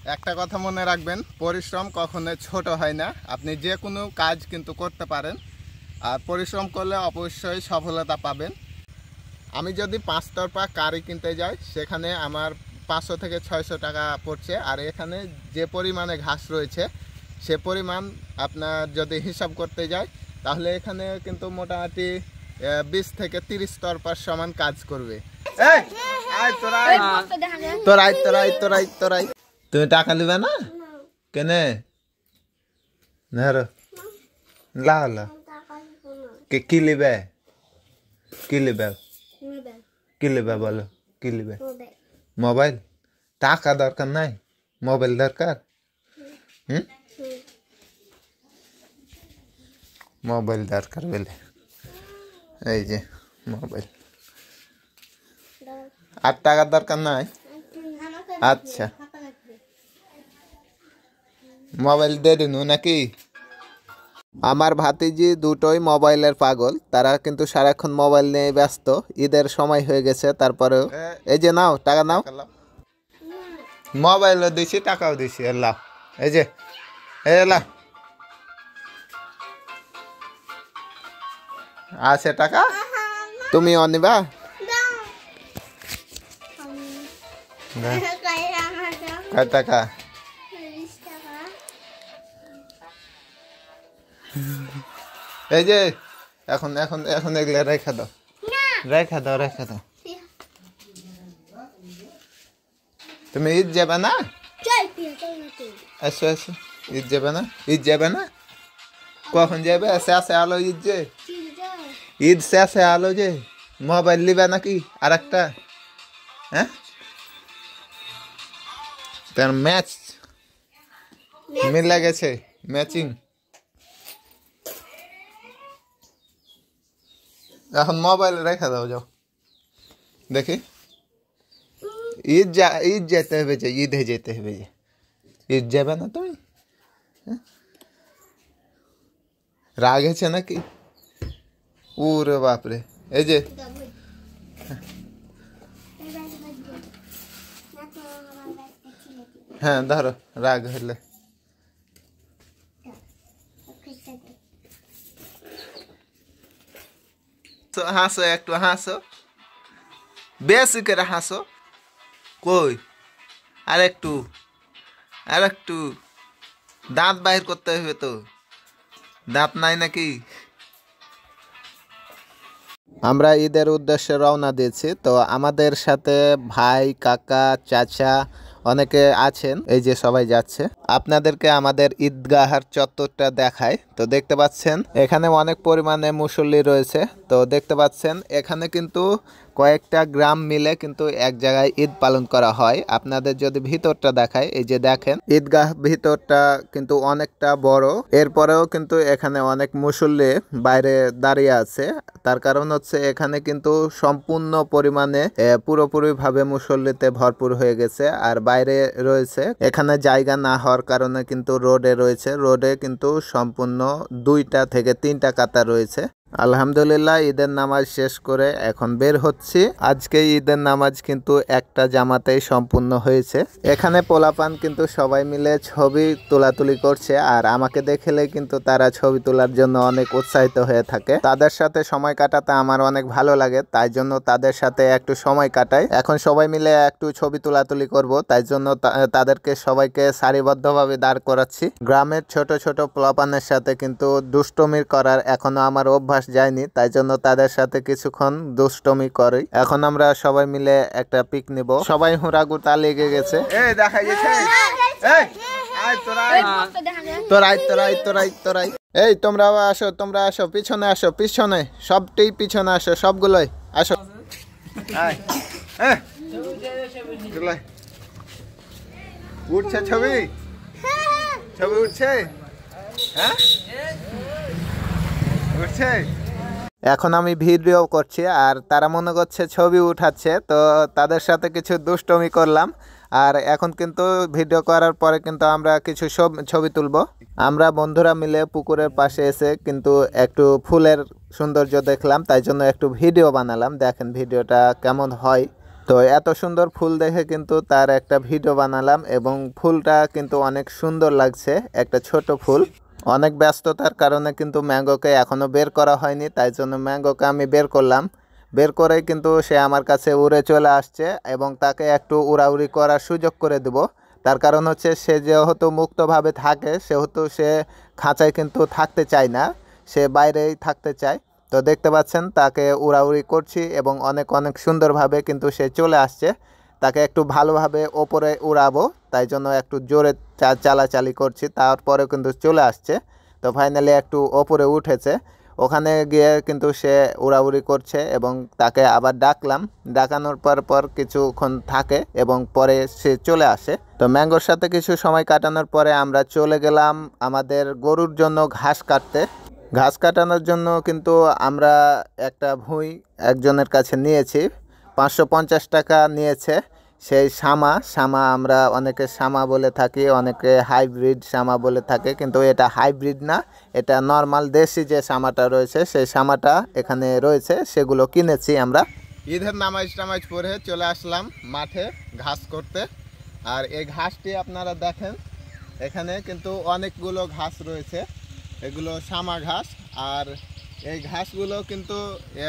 একটা কথা মনে রাখবেন, পরিশ্রম কখনোই ছোট হয় না। আপনি যে কোনো কাজ কিন্তু করতে পারেন, আর পরিশ্রম করলে অবশ্যই সফলতা পাবেন। আমি যদি 5 তরফা গাড়ি কিনতে যাই, সেখানে আমার 500 থেকে 600 টাকা পড়ছে। আর এখানে যে পরিমাণে ঘাস রয়েছে, সে পরিমাণ আপনার যদি হিসাব করতে যাই, তাহলে এখানে কিন্তু মোটামুটি 20 থেকে 30 তরফার সমান কাজ করবে। তুমি টাকা নিবে না কেনে? কি লিবে? কি লিবে? কি লিবে বলো? কি লিবে? মোবাইল? টাকা দরকার নাই, মোবাইল দরকার। মোবাইল দরকার বলে এই যে মোবাইল। আর টাকার দরকার নাই? আচ্ছা, মোবাইল দিয়ে দিন নাকি? আমার ভাতিজি দুটোই মোবাইলের পাগল, তারা কিন্তু সারাক্ষণ মোবাইল নিয়ে ব্যস্ত। ঈদের সময় হয়ে গেছে, তারপরেও এই যে নাও, টাকা নাও। মোবাইলও দিছি, টাকাও দিছি। এলা এই যে এলা আছে টাকা, তুমি অনিবা? কয় টাকা? এই যে এখন এখন এখন এগুলা রেখা দাও, রেখা দাও, রেখা দাও। তুমি ঈদ যাবে না? এসো এসো, ঈদ যাবে না? ঈদ যাবে না? কখন যাবে? শেষে আলো ঈদ, যে ঈদ শেষে আলো, যে মোবাইল নিবে নাকি আর একটা? হ্যাঁ, তার ম্যাচ মিলে গেছে, ম্যাচিং। এখন মোবাইল রেখে দাও, যাও দেখি। ঈদ যেতে হবে, যে ঈদে যেতে হবে, যে ঈদ যাবে না তুমি? রাগ হয়েছে নাকি? ওরে বাপরে, এই যে হ্যাঁ ধরো, রাগ হলে হাসো, একটু হাসো, বেশি করে হাসো। কই আর একটু, আর একটু। দাঁত বাহির করতে হবে তো, দাঁত নাই নাকি? আমরা ঈদের উদ্দেশ্যে রওনা দিয়েছি, তো আমাদের সাথে ভাই, কাকা, চাচা অনেকে আছেন। এই যে সবাই যাচ্ছে। আপনাদেরকে আমাদের ঈদগাহার চত্বরটা দেখায়। তো দেখতে পাচ্ছেন এখানে অনেক পরিমাণে মুসল্লি রয়েছে। তো দেখতে পাচ্ছেন এখানে কিন্তু কয়েকটা গ্রাম মিলে কিন্তু এক জায়গায় ঈদ পালন করা হয়। আপনাদের যদি ভিতরটা দেখায়, এই যে দেখেন ঈদগাহ ভিতরটা কিন্তু অনেকটা বড়। এরপরেও কিন্তু এখানে অনেক মুসল্লি বাইরে দাঁড়িয়ে আছে। তার কারণ হচ্ছে এখানে কিন্তু সম্পূর্ণ পরিমাণে পুরোপুরি ভাবে মুসল্লিতে ভরপুর হয়ে গেছে। আর বাইরে রয়েছে, এখানে জায়গা না হওয়ার কারণে কিন্তু রোডে রয়েছে। রোডে কিন্তু সম্পূর্ণ 2টা থেকে 3টা কাতার রয়েছে। আলহামদুলিল্লাহ, ঈদের নামাজ শেষ করে এখন বের হচ্ছি। আজকে ঈদের নামাজ কিন্তু একটা জামাতেই সম্পূর্ণ হয়েছে। এখানে পোলাপান কিন্তু সবাই মিলে ছবি তোলাতুলি করছে, আর আমাকে দেখলে কিন্তু তারা ছবি তোলার জন্য অনেক উৎসাহিত হয়ে থাকে। তাদের সাথে সময় কাটাতে আমার অনেক ভালো লাগে, তাই জন্য তাদের সাথে একটু সময় কাটাই। এখন সবাই মিলে একটু ছবি তোলাতুলি করব, তাই জন্য তাদেরকে সবাইকে সারিবদ্ধভাবে দাঁড় করাচ্ছি। গ্রামের ছোট ছোট পোলাপানের সাথে কিন্তু দুষ্টমির করার এখনো আমার অভ্যাস যায়নি, তাই জন্য তাদের সাথে কিছুক্ষণ দুষ্টমি করি। এখন আমরা সবাই মিলে একটা পিক নিব। সবাই হুড়াগুড়া লেগে গেছে। এই দেখা গেছে, এই তোমরা আসো, তোমরা আসো, পিছনে আসো, পিছনে সবটাই পিছনে আসো, সবগুলোই আসো। উঠছে ছবি, ছবি উঠছে, হ্যাঁ উঠছে। এখন আমি ভিডিও করছি আর তারা মনে করছে ছবি উঠাচ্ছে, তো তাদের সাথে কিছু দুষ্টমি করলাম। আর এখন কিন্তু ভিডিও করার পরে কিন্তু আমরা কিছু ছবি তুলব। আমরা বন্ধুরা মিলে পুকুরের পাশে এসে কিন্তু একটু ফুলের সৌন্দর্য দেখলাম, তাই জন্য একটু ভিডিও বানালাম। দেখেন ভিডিওটা কেমন হয় তো এত সুন্দর ফুল দেখে কিন্তু তার একটা ভিডিও বানালাম এবং ফুলটা কিন্তু অনেক সুন্দর লাগছে, একটা ছোট ফুল। অনেক ব্যস্ততার কারণে কিন্তু ম্যাঙ্গোকে এখনও বের করা হয়নি, তাই জন্য ম্যাঙ্গোকে আমি বের করলাম। বের করেই কিন্তু সে আমার কাছে উড়ে চলে আসছে এবং তাকে একটু উড়াউড়ি করার সুযোগ করে দেব। তার কারণ হচ্ছে সে যেহেতু মুক্তভাবে থাকে সেহেতু সে খাঁচায় কিন্তু থাকতে চায় না, সে বাইরেই থাকতে চায়। তো দেখতে পাচ্ছেন তাকে উড়াউড়ি করছি এবং অনেক অনেক সুন্দরভাবে কিন্তু সে চলে আসছে। তাকে একটু ভালোভাবে ওপরে উড়াবো, তাই জন্য একটু জোরে চালাচালি করছি, তারপরেও কিন্তু চলে আসছে। তো ফাইনালি একটু ওপরে উঠেছে, ওখানে গিয়ে কিন্তু সে উড়াউড়ি করছে এবং তাকে আবার ডাকলাম। ডাকানোর পর কিছুক্ষণ থাকে এবং পরে সে চলে আসে। তো ম্যাঙ্গোর সাথে কিছু সময় কাটানোর পরে আমরা চলে গেলাম আমাদের গরুর জন্য ঘাস কাটতে। ঘাস কাটানোর জন্য কিন্তু আমরা একটা ভুঁই একজনের কাছে নিয়েছি, 550 টাকা নিয়েছে। সেই শামা আমরা অনেকে শামা বলে থাকি, অনেকে হাইব্রিড শামা বলে থাকে, কিন্তু এটা হাইব্রিড না, এটা নর্মাল দেশি যে শামাটা রয়েছে সেই শামাটা এখানে রয়েছে, সেগুলো কিনেছি আমরা। ঈদের নামাজ টামাজ পরে চলে আসলাম মাঠে ঘাস করতে। আর এই ঘাসটি আপনারা দেখেন, এখানে কিন্তু অনেকগুলো ঘাস রয়েছে, এগুলো শামা ঘাস। আর এই ঘাসগুলো কিন্তু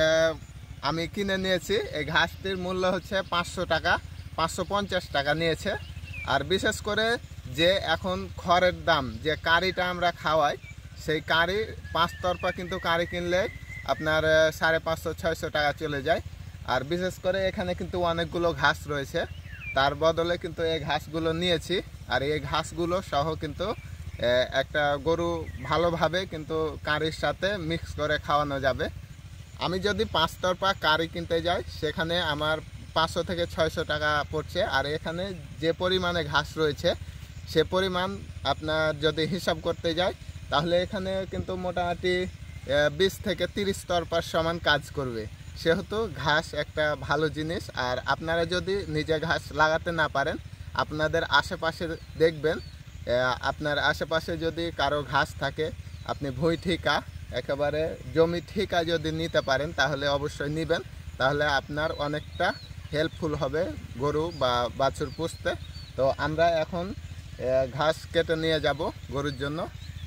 আমি কিনে নিয়েছি। এই ঘাসটির মূল্য হচ্ছে 500 টাকা, 550 টাকা নিয়েছে। আর বিশেষ করে যে এখন খড়ের দাম, যে কারিটা আমরা খাওয়াই, সেই কারি 5 তরফা কিন্তু কারি কিনলে আপনার 550-600 টাকা চলে যায়। আর বিশেষ করে এখানে কিন্তু অনেকগুলো ঘাস রয়েছে, তার বদলে কিন্তু এই ঘাসগুলো নিয়েছি। আর এই ঘাসগুলো সহ কিন্তু একটা গরু ভালোভাবে কিন্তু কারির সাথে মিক্স করে খাওয়ানো যাবে। আমি যদি 5 তরফা কারি কিনতে যাই সেখানে আমার 500 থেকে 600 টাকা পড়ছে। আর এখানে যে পরিমাণে ঘাস রয়েছে সে পরিমাণ আপনার যদি হিসাব করতে যাই তাহলে এখানে কিন্তু মোটামুটি 20 থেকে 30 তরফার সমান কাজ করবে। সেহেতু ঘাস একটা ভালো জিনিস। আর আপনারা যদি নিজে ঘাস লাগাতে না পারেন, আপনাদের আশেপাশে দেখবেন, আপনার আশেপাশে যদি কারো ঘাস থাকে, আপনি ভুঁই ঠিকা একেবারে জমি ঠিকা যদি নিতে পারেন তাহলে অবশ্যই নেবেন, তাহলে আপনার অনেকটা হেল্পফুল হবে গরু বা বাছুর পুষতে। তো আমরা এখন ঘাস কেটে নিয়ে যাব গরুর জন্য।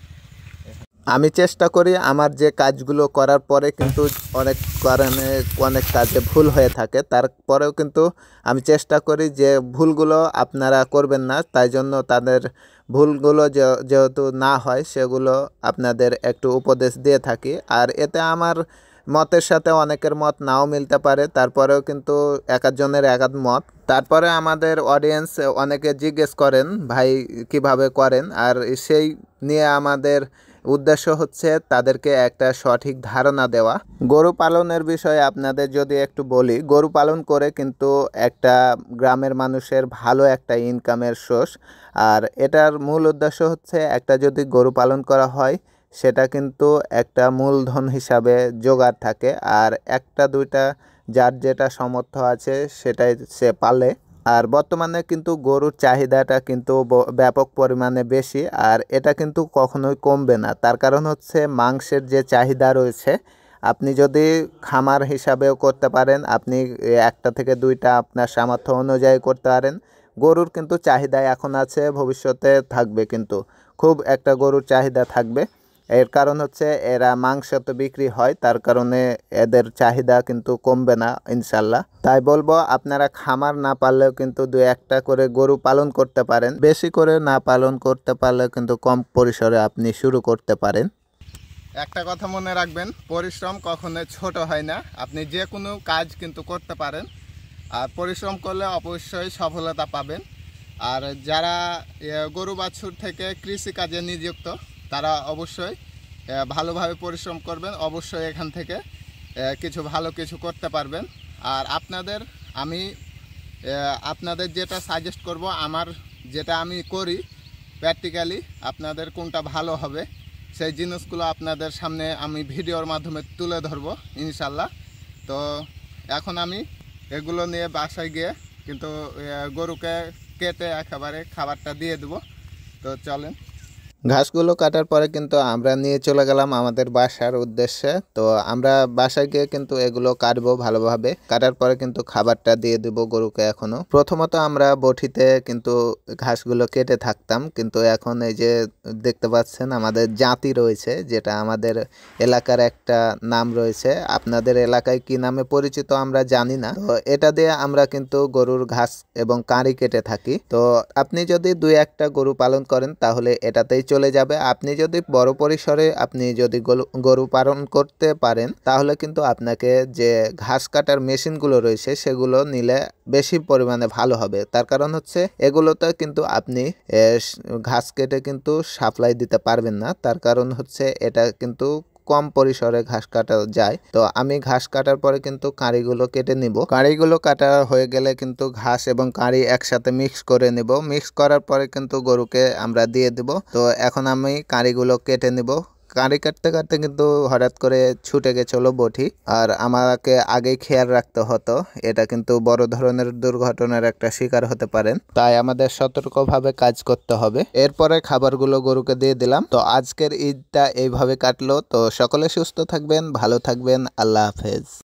আমি চেষ্টা করি আমার যে কাজগুলো করার পরে কিন্তু অনেক কারণে অনেক কাজে ভুল হয়ে থাকে, তারপরেও কিন্তু আমি চেষ্টা করি যে ভুলগুলো আপনারা করবেন না, তাই জন্য তাদের ভুলগুলো যেহেতু না হয় সেগুলো আপনাদের একটু উপদেশ দিয়ে থাকি। আর এতে আমার মতের সাথে অনেকের মত নাও মিলতে পারে, তারপরেও কিন্তু এক একজনের এক এক মত। তারপরে আমাদের অডিয়েন্স অনেকে জিজ্ঞেস করেন ভাই কিভাবে করেন, আর সেই নিয়ে আমাদের উদ্দেশ্য হচ্ছে তাদেরকে একটা সঠিক ধারণা দেওয়া। গরু পালনের বিষয়ে আপনাদের যদি একটু বলি, গরু পালন করে কিন্তু একটা গ্রামের মানুষের ভালো একটা ইনকামের সোর্স। আর এটার মূল উদ্দেশ্য হচ্ছে একটা যদি গরু পালন করা হয় সেটা কিন্তু একটা মূলধন হিসাবে জোগাড় থাকে, আর একটা দুইটা যার যেটা সামর্থ্য আছে সেটাই সে পালে। আর বর্তমানে কিন্তু গরুর চাহিদাটা কিন্তু ব্যাপক পরিমাণে বেশি, আর এটা কিন্তু কখনোই কমবে না। তার কারণ হচ্ছে মাংসের যে চাহিদা রয়েছে, আপনি যদি খামার হিসাবেও করতে পারেন, আপনি একটা থেকে দুইটা আপনার সামর্থ্য অনুযায়ী করতে পারেন। গরুর কিন্তু চাহিদা এখন আছে, ভবিষ্যতে থাকবে, কিন্তু খুব একটা গরুর চাহিদা থাকবে। এর কারণ হচ্ছে এরা মাংস তো বিক্রি হয়, তার কারণে এদের চাহিদা কিন্তু কমবে না ইনশাল্লাহ। তাই বলবো আপনারা খামার না পারলেও কিন্তু 2-1টা করে গরু পালন করতে পারেন, বেশি করে না পালন করতে পারলেও কিন্তু কম পরিসরে আপনি শুরু করতে পারেন। একটা কথা মনে রাখবেন, পরিশ্রম কখনো ছোট হয় না। আপনি যে কোনো কাজ কিন্তু করতে পারেন, আর পরিশ্রম করলে অবশ্যই সফলতা পাবেন। আর যারা গরু বাছুর থেকে কৃষিকাজে নিযুক্ত তারা অবশ্যই ভালোভাবে পরিশ্রম করবেন, অবশ্যই এখান থেকে কিছু ভালো কিছু করতে পারবেন। আর আমি আপনাদের যেটা সাজেস্ট করব, আমার যেটা আমি করি প্র্যাকটিক্যালি, আপনাদের কোনটা ভালো হবে সেই জিনিসগুলো আপনাদের সামনে আমি ভিডিওর মাধ্যমে তুলে ধরবো ইনশাল্লাহ। তো এখন আমি এগুলো নিয়ে বাসায় গিয়ে কিন্তু গরুকে কেটে একেবারে খাবারটা দিয়ে দেবো। তো চলেন। ঘাসগুলো কাটার পরে কিন্তু আমরা নিয়ে চলে গেলাম আমাদের বাসার উদ্দেশ্যে। তো আমরা বাসায় গিয়ে কিন্তু এগুলো কাটবো ভালোভাবে। কাটার পরে কিন্তু খাবারটা দিয়ে দিব গরুকে। এখনো প্রথমত আমরা বটিতে কিন্তু ঘাসগুলো কেটে থাকতাম, কিন্তু এখন এই যে দেখতে পাচ্ছেন আমাদের জাতি রয়েছে, যেটা আমাদের এলাকার একটা নাম রয়েছে। আপনাদের এলাকায় কি নামে পরিচিত আমরা জানি না। তো এটা দিয়ে আমরা কিন্তু গরুর ঘাস এবং কাঁড়ি কেটে থাকি। তো আপনি যদি দুই একটা গরু পালন করেন তাহলে এটাতেই চলে যাবে। আপনি যদি বড় পরিসরে আপনি যদি গরু পালন করতে পারেন তাহলে কিন্তু আপনাকে যে ঘাস কাটার মেশিনগুলো রয়েছে সেগুলো নিলে বেশি পরিমাণে ভালো হবে। তার কারণ হচ্ছে এগুলোতে কিন্তু আপনি ঘাস কেটে কিন্তু সাপ্লাই দিতে পারবেন না। তার কারণ হচ্ছে এটা কিন্তু কম পরিসরে ঘাস কাটা যায়। তো আমি ঘাস কাটার পরে কিন্তু কাঁড়িগুলো কেটে নিব। কাঁড়িগুলো কাটা হয়ে গেলে কিন্তু ঘাস এবং কাঁড়ি একসাথে মিক্স করে নিব। মিক্স করার পরে কিন্তু গরুকে আমরা দিয়ে দিব। তো এখন আমি কাঁড়িগুলো কেটে নিব। কাঁড়ি কাটতে কাটতে কিন্তু হঠাৎ করে ছুটে গেছিল বটি, আর আমাকে আগেই খেয়াল রাখতে হতো। এটা কিন্তু বড় ধরনের দুর্ঘটনার একটা শিকার হতে পারেন, তাই আমাদের সতর্কভাবে কাজ করতে হবে। এরপরে খাবারগুলো গরুকে দিয়ে দিলাম। তো আজকের ঈদটা এইভাবে কাটলো। তো সকলে সুস্থ থাকবেন, ভালো থাকবেন। আল্লাহ হাফেজ।